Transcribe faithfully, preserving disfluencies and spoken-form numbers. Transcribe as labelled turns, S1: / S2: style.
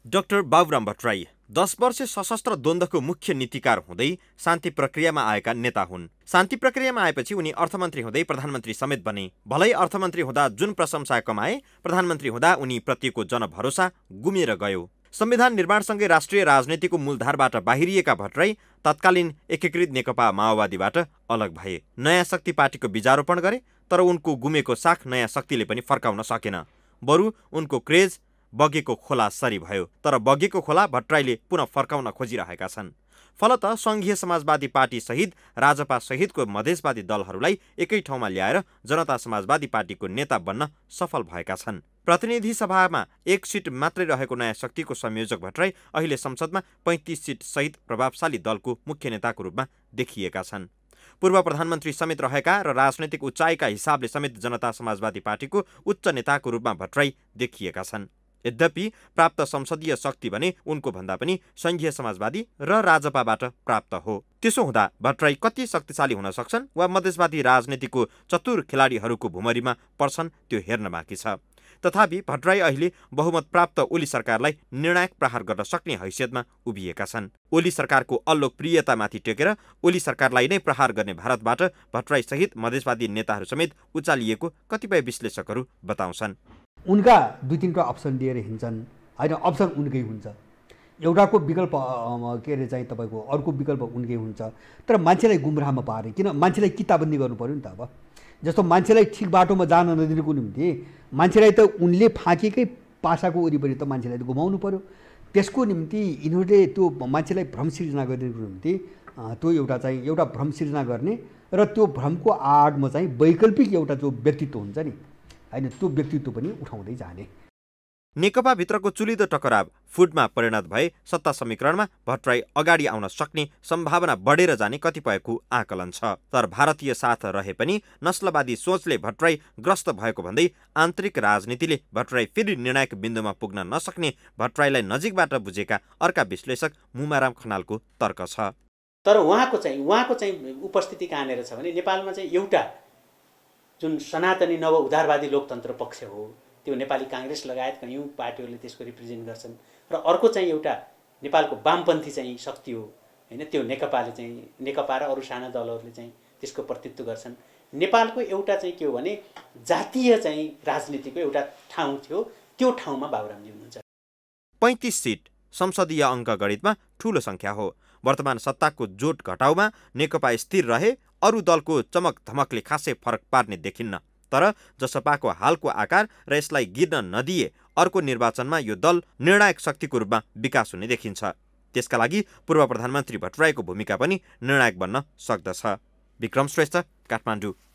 S1: Doctor Baburam Bhattarai दस वर्ष सशस्त्र द्वन्द्वको मुख्य नीतिकार हुँदै शान्ति प्रक्रियामा आएका नेता हुन्। शान्ति प्रक्रियामा आएपछि उनी अर्थमन्त्री हुँदै प्रधानमन्त्री समेत बने। भलै अर्थमन्त्री हुँदा जुन प्रशंसा कमाए, प्रधानमन्त्री हुँदा उनी प्रतिको जनभरोसा गुमेर गयो। संविधान निर्माणसँगै राष्ट्रिय राजनीतिको मूलधारबाट बाहिरिएका भट्टराई तत्कालीन एकीकृत नेकपा माओवादीबाट अलग भए। नयाँ शक्ति पार्टीको बीजारोपण गरे, तर उनको गुमेको साख नयाँ शक्तिले पनि फर्काउन सकेन। बरु उनको क्रेज बगेको खोला सरी भयो। तर बगेको खोला भट्टराईले पुनः फर्काउन खोजिरहेका छन्। फलत संघीय समाजवादी पार्टी सहित राजपा सहितको मधेसवादी दलहरूलाई एकै ठाउँमा ल्याएर जनता समाजवादी पार्टीको नेता बन्न सफल भएका छन्। प्रतिनिधि सभामा एक सिट मात्रै रहेको नयाँ शक्तिको संयोजक भट्टराई अहिले संसदमा पैँतिस सिट सहित प्रभावशाली दलको मुख्य नेताको रूपमा देखिएका छन्। पूर्व प्रधानमन्त्री समेत रहेका र राजनैतिक उचाइका हिसाबले समेत जनता समाजवादी पार्टीको उच्च नेताको रूपमा भट्टराई देखिएका छन्। यद्यपि प्राप्त संसदीय शक्ति भने उनको भन्दा पनि संघीय समाजवादी र राजपाबाट प्राप्त हो। त्यसो हुँदा भट्टराई कति शक्तिशाली हुन सक्छन् वा मधेसवादी राजनीतिको चतुर खेलाडीहरूको भुमरीमा पर्छन् त्यो हेर्न बाँकी छ। तथापि भट्टराई अहिले बहुमत प्राप्त ओली सरकारलाई निर्णायक प्रहार गर्न सक्ने हैसियतमा उभिएका छन्। ओली सरकारको अलोकप्रियतामाथि टेकेर ओली सरकारलाई नै प्रहार गर्ने भारतबाट भट्टराई सहित मधेसवादी नेताहरू समेत उचालिएको कतिपय विश्लेषकहरू बताउँछन्।
S2: उनका दुई तिनवटा अप्सन दिएर हिँड्छन्, होइन अप्सन उनकै हुन्छ। एउटाको विकल्प के अरे चाहिँ तपाईँको अर्को विकल्प उनकै हुन्छ। तर मान्छेलाई गुमराहमा पारे, किन मान्छेलाई किताबन्दी गर्नु पऱ्यो नि त। अब जस्तो मान्छेलाई ठिक बाटोमा जान नदिनुको निम्ति मान्छेलाई त उनले फाँकेकै पासाको वरिपरि त मान्छेलाई त घुमाउनु पऱ्यो। त्यसको निम्ति यिनीहरूले त्यो मान्छेलाई भ्रम सिर्जना गरिदिनुको निम्ति त्यो एउटा चाहिँ एउटा भ्रम सिर्जना गर्ने र त्यो भ्रमको आडमा चाहिँ वैकल्पिक एउटा जो व्यक्तित्व हुन्छ नि, होइन त्यो व्यक्तित्व पनि उठाउँदै जाने।
S1: नेकपा भित्रको चुलिदो टकराव फुटमा परिणत भए सत्ता समीकरणमा भट्टराई अगाडि आउन सक्ने सम्भावना बढेर जाने कतिपयको आकलन छ। तर भारतीय साथ रहे पनि नस्लवादी सोचले भट्टराई ग्रस्त भएको भन्दै आन्तरिक राजनीतिले भट्टराई फेरि निर्णायक बिन्दुमा पुग्न नसक्ने भट्टराईलाई नजिकबाट बुझेका अर्का विश्लेषक मुमाराम खनालको तर्क छ।
S3: तर उहाँको चाहिँ उहाँको चाहिँ उपस्थिति कहाँनिर छ भने नेपालमा चाहिँ एउटा जुन सनातनी नव उदारवादी लोकतन्त्र पक्ष हो, त्यो नेपाली काङ्ग्रेस लगायत कयौँ पार्टीहरूले त्यसको रिप्रेजेन्ट गर्छन्। र अर्को चाहिँ एउटा नेपालको वामपन्थी चाहिँ शक्ति हो, होइन, त्यो नेकपाले चाहिँ नेकपा र अरू साना दलहरूले चाहिँ त्यसको प्रतिनिधित्व गर्छन्। नेपालको एउटा चाहिँ के हो भने जातीय चाहिँ राजनीतिको एउटा ठाउँ थियो, त्यो ठाउँमा बाबुरामजी हुनुहुन्छ।
S1: पैँतिस सिट संसदीय अङ्क गणितमा ठूलो सङ्ख्या हो। वर्तमान सत्ताको जोड घटाउमा नेकपा स्थिर रहे अरू दलको चमक धमकले खासै फरक पार्ने देखिन्न। तर जसपाको हालको आकार र यसलाई गिर्न नदिए अर्को निर्वाचनमा यो दल निर्णायक शक्तिको रूपमा विकास हुने देखिन्छ। त्यसका लागि पूर्व प्रधानमन्त्री भट्टराईको भूमिका पनि निर्णायक बन्न सक्दछ। विक्रम श्रेष्ठ, काठमाडौँ।